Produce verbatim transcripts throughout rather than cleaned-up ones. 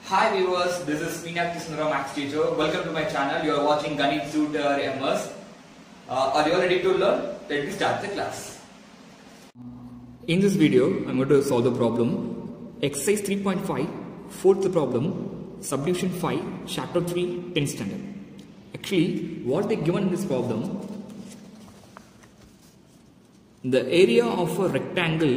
Hi viewers, this is Meenakshi Sundaram, Max teacher. Welcome to my channel. You are watching Ganit Tutor M S. Uh, are you all ready to learn? Let me start the class. In this video, I am going to solve the problem. Exercise three point five, fourth problem, subdivision five, chapter three, tenth standard. Actually, what they given in this problem, the area of a rectangle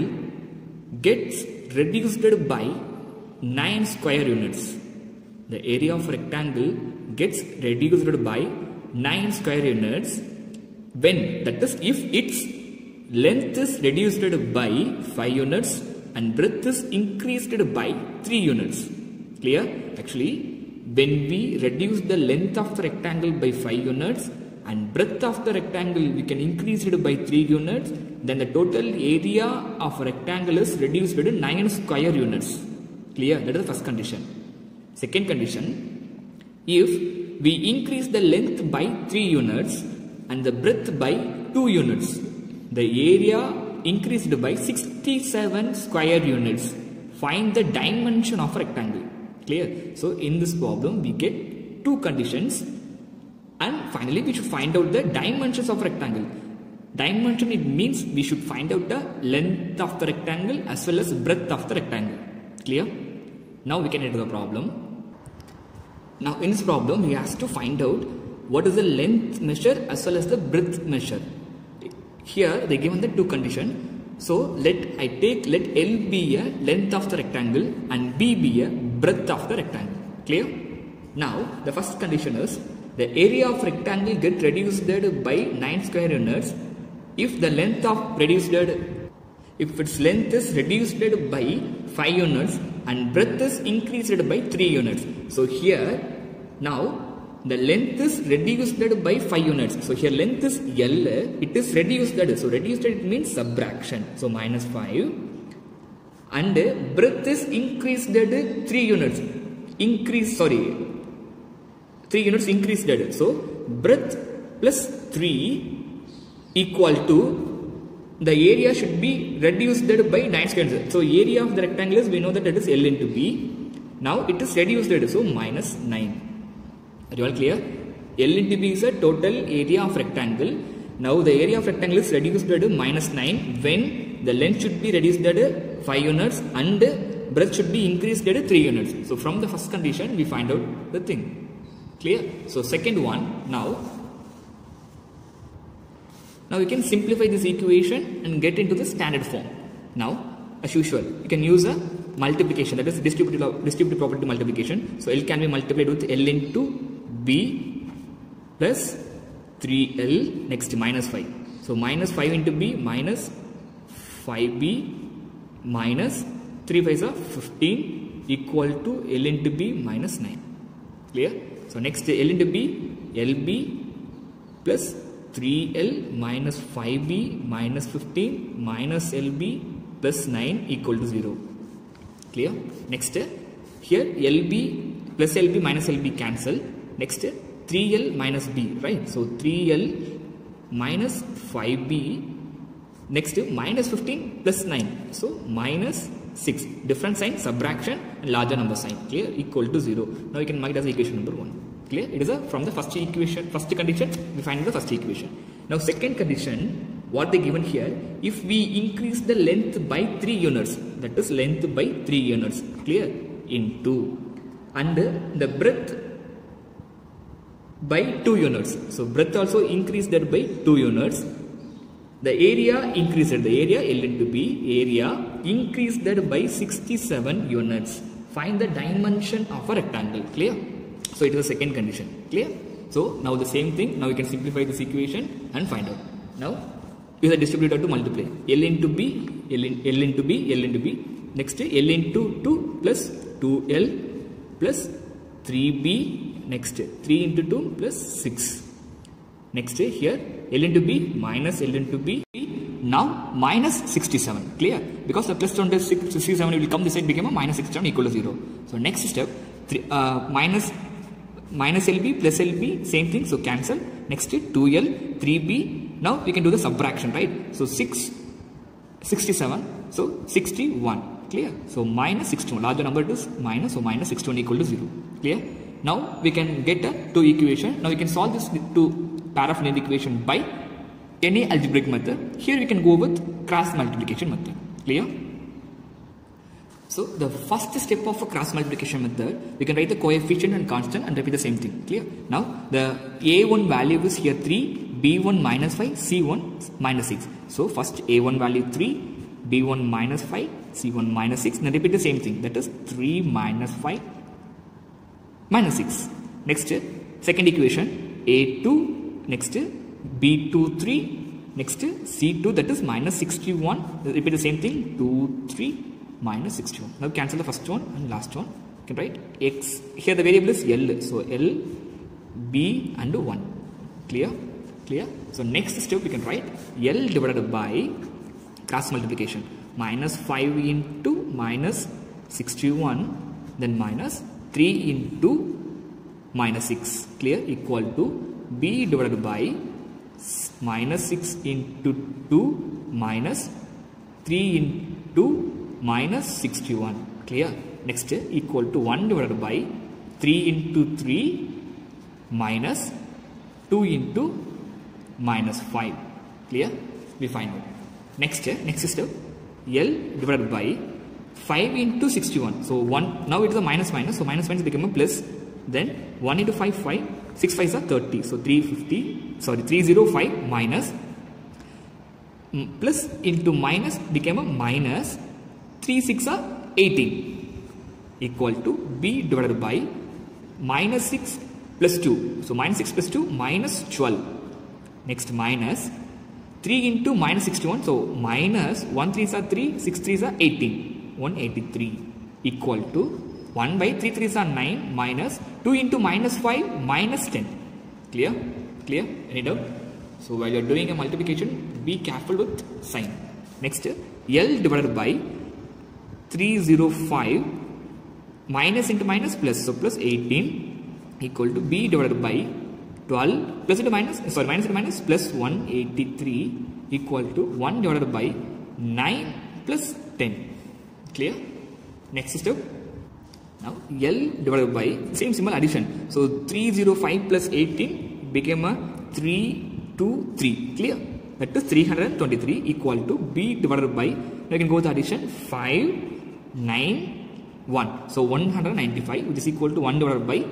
gets reduced by nine square units. The area of a rectangle gets reduced by nine square units when, that is, if its length is reduced by five units and breadth is increased by three units. Clear? Actually, when we reduce the length of the rectangle by five units and breadth of the rectangle we can increase it by three units, then the total area of a rectangle is reduced to nine square units. Clear? That is the first condition. Second condition, if we increase the length by three units and the breadth by two units, the area increased by sixty-seven square units. Find the dimension of a rectangle. Clear? So in this problem we get two conditions and finally we should find out the dimensions of rectangle. Dimension, it means we should find out the length of the rectangle as well as breadth of the rectangle. Clear? Now we can enter the problem. Now in this problem we have to find out what is the length measure as well as the breadth measure. Here they given the two conditions. So let I take let L be a length of the rectangle and B be a breadth of the rectangle. Clear? Now the first condition is the area of rectangle get reduced by nine square units if the length of reduced if its length is reduced by five units and breadth is increased by three units. So here now the length is reduced by five units. So here length is L, it is reduced. So reduced it means subtraction. So minus five. And breadth is increased three units. Increase, sorry, three units increased. So breadth plus three equal to, the area should be reduced by nine square. So area of the rectangle is, we know that it is L into B. Now it is reduced, so minus nine. Are you all clear? L into B is a total area of rectangle. Now the area of rectangle is reduced to minus nine when the length should be reduced at five units and breadth should be increased at three units. So from the first condition we find out the thing. Clear? So second one, now Now we can simplify this equation and get into the standard form. Now, as usual, you can use a multiplication, that is distributive, distributive property multiplication. So L can be multiplied with L into B plus three L, next minus five. So minus five into B minus five B minus three fives are fifteen equal to L into B minus nine. Clear? So next L into B, L B plus three L minus five B minus fifteen minus L B plus nine equal to zero. Clear? Next, here L B plus L B minus L B cancel. Next, three L minus B, right? So three L minus five B. Next, minus fifteen plus nine. So minus six. Different sign, subtraction, and larger number sign. Clear? Equal to zero. Now you can mark it as equation number one. Clear? It is a from the first equation, first condition, we find the first equation. Now second condition, what they given here, if we increase the length by three units, that is length by three units, clear, into, and the breadth by two units. So breadth also increased that by two units. The area increased, the area L into B, area increased that by sixty-seven units. Find the dimension of a rectangle. Clear? So it is the second condition. Clear? So now the same thing. Now we can simplify this equation and find out. Now use a distributor to multiply. L into B, L, in, L into B, L into B. Next L into two plus two L plus three B. Next three into two plus six. Next here L into B minus L into B. Now minus sixty-seven. Clear? Because the plus sixty-seven will come this side, become a minus sixty-seven equal to zero. So next step, three, uh, minus minus L B plus L B, same thing, so cancel. Next two L, three B. Now we can do the subtraction, right? So six, sixty-seven, so sixty-one. Clear? So minus sixty-one, larger number is minus, so minus sixty-one equal to zero. Clear? Now we can get a two equation. Now we can solve this two pair of linear equation by any algebraic method. Here we can go with cross multiplication method. Clear? So the first step of a cross multiplication method, we can write the coefficient and constant and repeat the same thing. Clear? Now the A one value is here three, B one minus five, C one minus six. So first A one value three, B one minus five, C one minus six. Then repeat the same thing. That is three minus five minus six. Next second equation A two, next B two three, next C two, that is minus sixty-one. Repeat the same thing. two, three. Minus sixty-one. Now cancel the first one and last one. You can write x. Here the variable is L. So L, B and one. Clear? Clear? So next step we can write L divided by cross multiplication. Minus five into minus sixty-one. Then minus three into minus six. Clear? Equal to B divided by minus six into two minus three into minus sixty-one. Clear? Next equal to one divided by three into three minus two into minus five. Clear? We find out. Next next step L divided by five into sixty-one. So one, now it is a minus minus, so minus minus become a plus. Then one into five, five, six fives are thirty. So three fifty, sorry three hundred five minus plus into minus became a minus three six are eighteen equal to B divided by minus six plus two. So minus six plus two minus twelve. Next minus three into minus sixty-one. So minus one threes are three, six threes are eighteen. one hundred eighty-three equal to one by three threes are nine minus two into minus five minus ten. Clear? Clear? Any doubt? So while you are doing a multiplication, be careful with sign. Next L divided by three hundred five minus into minus plus, so plus eighteen equal to B divided by twelve plus into minus, sorry minus into minus plus one hundred eighty-three equal to one divided by nine plus ten. Clear? Next step. Now L divided by same symbol addition. So three hundred five plus eighteen became a three two three. Clear? That is three hundred twenty-three equal to B divided by, now you can go with addition, five, nine, one. So one hundred ninety-five, which is equal to one divided by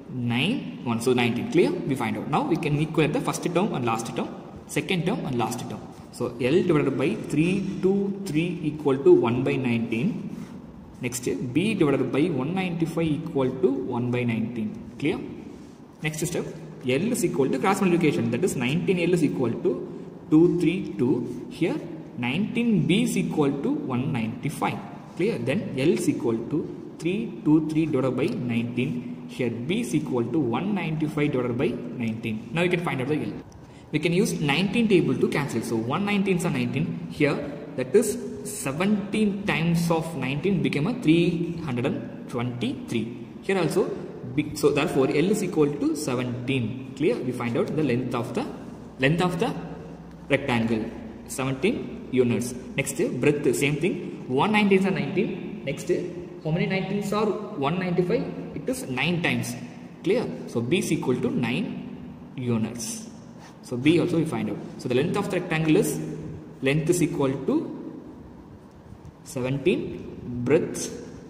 nine, one. So nineteen. Clear? We find out. Now we can equate the first term and last term, second term and last term. So L divided by three two three equal to one by nineteen. Next B divided by one hundred ninety-five equal to one by nineteen. Clear? Next step, L is equal to cross multiplication. That is nineteen L is equal to two hundred thirty-two. Here nineteen B is equal to one hundred ninety-five. Clear? Then L is equal to three hundred twenty-three divided by nineteen. Here B is equal to one hundred ninety-five divided by nineteen. Now you can find out the L. We can use nineteen table to cancel. So one nineteens are nineteen. Here that is seventeen times of nineteen became a three hundred twenty-three. Here also, so therefore L is equal to seventeen. Clear? We find out the length of the length of the rectangle, seventeen units. Next breadth, same thing. one nineteens are nineteen. Next, how many nineteens are one ninety-five? It is nine times. Clear? So B is equal to nine units. So B also we find out. So the length of the rectangle is, length is equal to seventeen, breadth,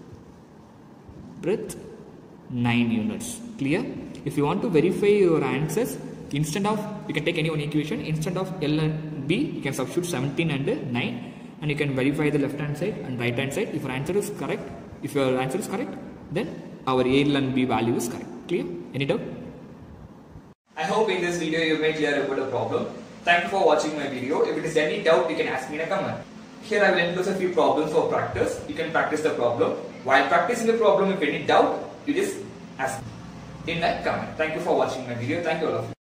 breadth nine units. Clear? If you want to verify your answers, instead of, you can take any one equation, instead of L and B, you can substitute seventeen and nine, and you can verify the left hand side and right hand side. If your answer is correct, if your answer is correct, then our L and B value is correct. Clear? Any doubt? I hope in this video you made clear about the problem. Thank you for watching my video. If it is any doubt, you can ask me in a comment. Here I will enclose a few problems for practice. You can practice the problem. While practicing the problem, if any doubt, you just ask in a comment. Thank you for watching my video. Thank you all of you.